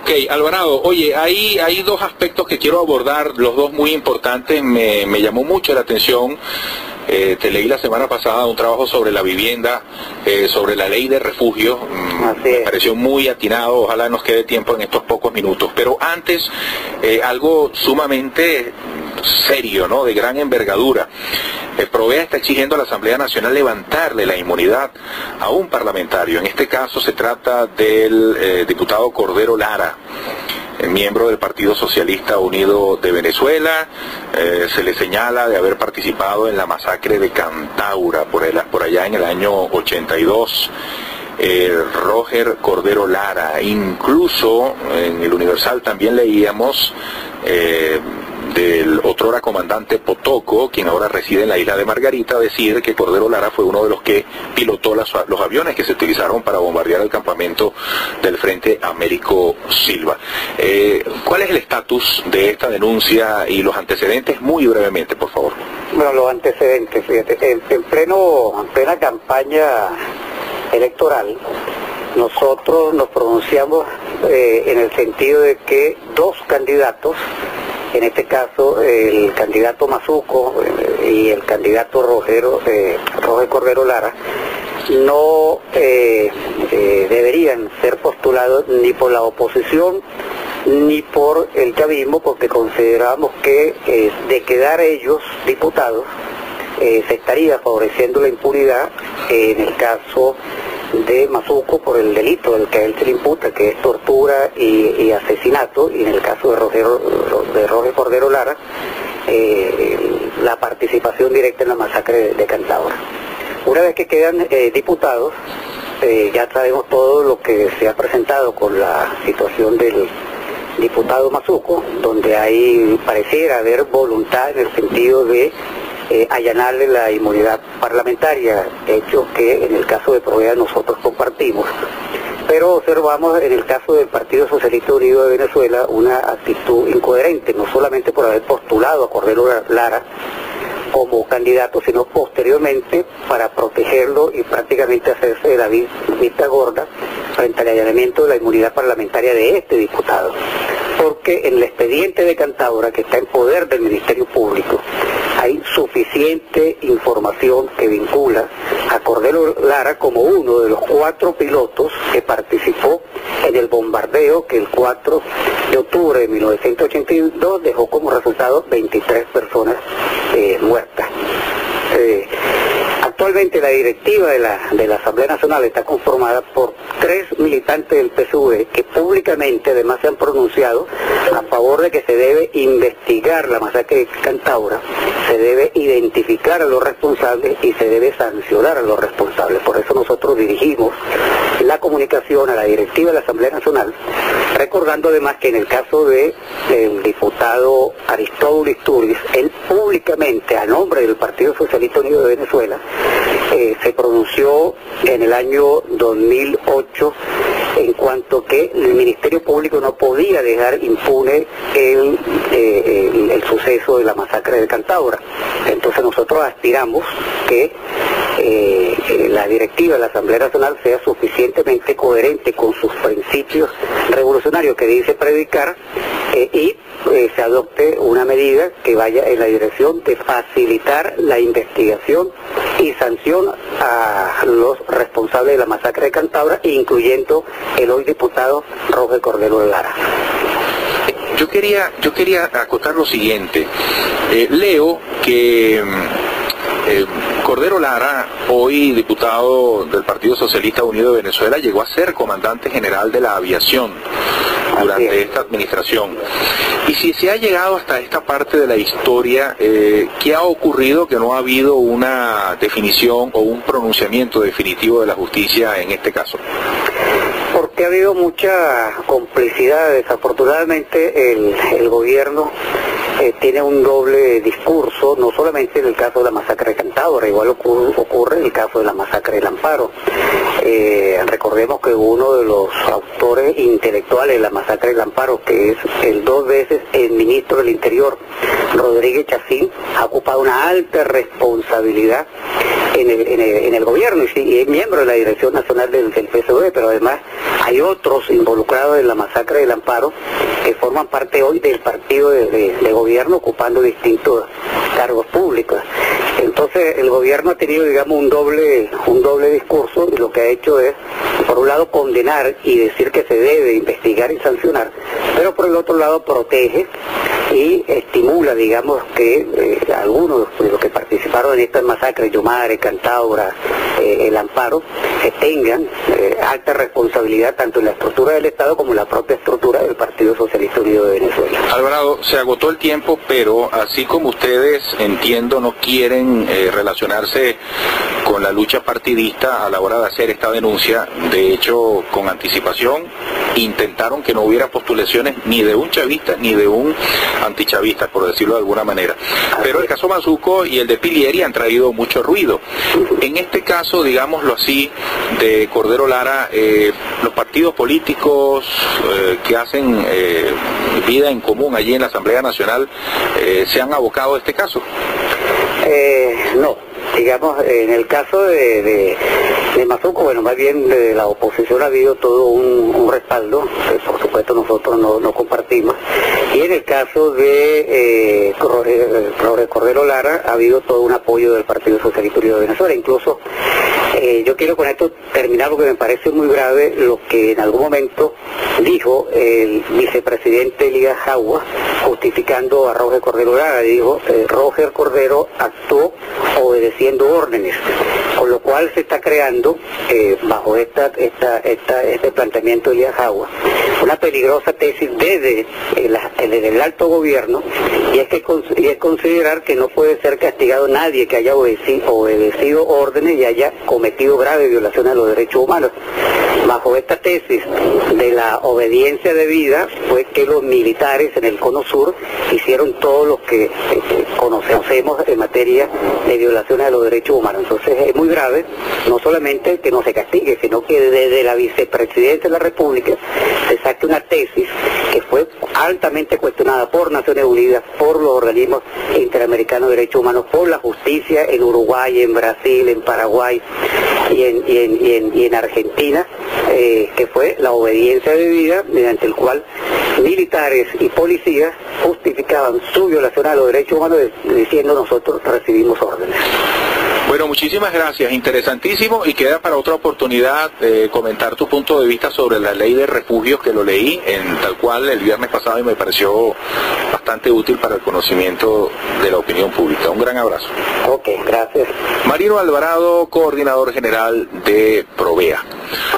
Ok, Alvarado, oye, hay dos aspectos que quiero abordar, los dos muy importantes. Me llamó mucho la atención. Te leí la semana pasada un trabajo sobre la vivienda, sobre la ley de refugio. Me pareció muy atinado, ojalá nos quede tiempo en estos pocos minutos. Pero antes, algo sumamente serio, ¿no?, de gran envergadura. Provea está exigiendo a la Asamblea Nacional levantarle la inmunidad a un parlamentario. En este caso se trata del diputado Cordero Lara, miembro del Partido Socialista Unido de Venezuela. Se le señala de haber participado en la masacre de Cantaura por allá en el año 82. Roger Cordero Lara, incluso en el Universal también leíamos del otrora comandante Potoco, quien ahora reside en la isla de Margarita, decir que Cordero Lara fue uno de los que pilotó los aviones que se utilizaron para bombardear el campamento del Frente Américo Silva. ¿Cuál es el estatus de esta denuncia y los antecedentes? Muy brevemente, por favor. Bueno, los antecedentes, fíjate, en plena campaña electoral, nosotros nos pronunciamos en el sentido de que dos candidatos, en este caso el candidato Mazuco y el candidato Roger Cordero Lara, no deberían ser postulados ni por la oposición ni por el chavismo, porque consideramos que de quedar ellos diputados se estaría favoreciendo la impunidad en el caso de Mazuco por el delito del que a él se le imputa, que es tortura y asesinato, y en el caso de Roger Cordero Lara, la participación directa en la masacre de Cantaura. Una vez que quedan diputados, ya sabemos todo lo que se ha presentado con la situación del diputado Mazuco, donde ahí pareciera haber voluntad en el sentido de allanarle la inmunidad parlamentaria, hecho que en el caso de Provea nosotros compartimos, pero observamos en el caso del Partido Socialista Unido de Venezuela una actitud incoherente, no solamente por haber postulado a Cordero Lara como candidato, sino posteriormente para protegerlo y prácticamente hacerse de la vista gorda frente al allanamiento de la inmunidad parlamentaria de este diputado, porque en el expediente de Cantaura, que está en poder del Ministerio Público, hay suficiente información que vincula a Cordero Lara como uno de los 4 pilotos que participó en el bombardeo que el 4 de octubre de 1982 dejó como resultado 23 personas muertas. Actualmente la directiva de la Asamblea Nacional está conformada por 3 militantes del PSUV que públicamente además se han pronunciado a favor de que se debe investigar la masacre de Cantaura, se debe identificar a los responsables y se debe sancionar a los responsables. Por eso nosotros dirigimos la comunicación a la directiva de la Asamblea Nacional, recordando además que en el caso del diputado Aristóbulo Isturiz, él públicamente a nombre del Partido Socialista Unido de Venezuela se pronunció en el año 2008 en cuanto que el Ministerio Público no podía dejar impune el suceso de la masacre de Cantaura. Entonces nosotros aspiramos que la directiva de la Asamblea Nacional sea suficientemente coherente con sus principios revolucionarios que dice predicar y se adopte una medida que vaya en la dirección de facilitar la investigación y sanción a los responsables de la masacre de Cantaura, incluyendo el hoy diputado Roger Cordero Lara. Yo quería acotar lo siguiente. Leo que Cordero Lara, hoy diputado del Partido Socialista Unido de Venezuela, llegó a ser comandante general de la aviación durante esta administración. Y si se ha llegado hasta esta parte de la historia, ¿qué ha ocurrido que no ha habido una definición o un pronunciamiento definitivo de la justicia en este caso? Porque ha habido mucha complicidad. Desafortunadamente el gobierno tiene un doble discurso, no solamente en el caso de la masacre de Cantaura, igual ocurre en el caso de la masacre del Amparo. Recordemos que uno de los autores intelectuales de la masacre del Amparo, que es el 2 veces el ministro del Interior, Rodríguez Chacín, ha ocupado una alta responsabilidad en en el gobierno y es miembro de la Dirección Nacional del PSOE, pero además hay otros involucrados en la masacre del Amparo que forman parte hoy del partido de gobierno ocupando distintos cargos públicos. Entonces el gobierno ha tenido, digamos, un doble discurso, y lo que ha hecho es, por un lado, condenar y decir que se debe investigar y sancionar, pero por el otro lado protege y estimula, digamos, que algunos de los que participaron en estas masacres, Yumare, Cantaura, el Amparo, tengan alta responsabilidad tanto en la estructura del Estado como en la propia estructura del Partido Socialista Unido de Venezuela. Alvarado, se agotó el tiempo, pero así como ustedes, entiendo, no quieren relacionarse con la lucha partidista a la hora de hacer esta denuncia, de hecho, con anticipación, intentaron que no hubiera postulaciones ni de un chavista ni de un antichavista, por decirlo de alguna manera. Pero el caso Mazuco y el de Pilieri han traído mucho ruido. En este caso, digámoslo así, de Cordero Lara, los partidos políticos que hacen vida en común allí en la Asamblea Nacional, ¿se han abocado a este caso? No. Digamos, en el caso de Mazuco, bueno, más bien de la oposición ha habido todo un respaldo, que por supuesto nosotros no compartimos, y en el caso de Cordero Lara ha habido todo un apoyo del Partido Socialista Unido de Venezuela. Incluso yo quiero con esto terminar porque me parece muy grave lo que en algún momento dijo el vicepresidente Elías Jagua, justificando a Roger Cordero Lara. Dijo, Roger Cordero actuó obedeciendo órdenes, con lo cual se está creando, bajo este planteamiento de Elías Jagua, una peligrosa tesis desde el alto gobierno, y es considerar que no puede ser castigado nadie que haya obedecido órdenes y haya cometido graves violaciones a los derechos humanos. Bajo esta tesis de la obediencia debida fue que los militares en el Cono Sur hicieron todo lo que conocemos en materia de violaciones a los derechos humanos. Entonces es muy grave, no solamente que no se castigue, sino que desde la vicepresidencia de la República se saque una tesis que fue altamente cuestionada por Naciones Unidas, por los organismos interamericanos de derechos humanos, por la justicia en Uruguay, en Brasil, en Paraguay y en Argentina, que fue la obediencia debida, mediante el cual militares y policías justificaban su violación a los derechos humanos diciendo nosotros recibimos órdenes. Bueno, muchísimas gracias, interesantísimo, y queda para otra oportunidad comentar tu punto de vista sobre la ley de refugios, que lo leí en tal cual el viernes pasado y me pareció bastante útil para el conocimiento de la opinión pública. Un gran abrazo. Ok, gracias. Marino Alvarado, coordinador general de Provea.